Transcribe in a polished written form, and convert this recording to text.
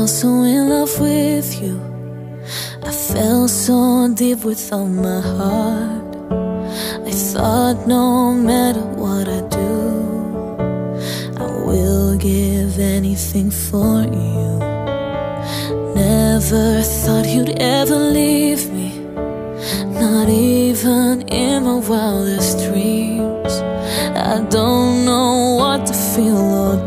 fell so in love with you. I fell so deep with all my heart. I thought no matter what I do, I will give anything for you. Never thought you'd ever leave me, not even in my wildest dreams. I don't know what to feel or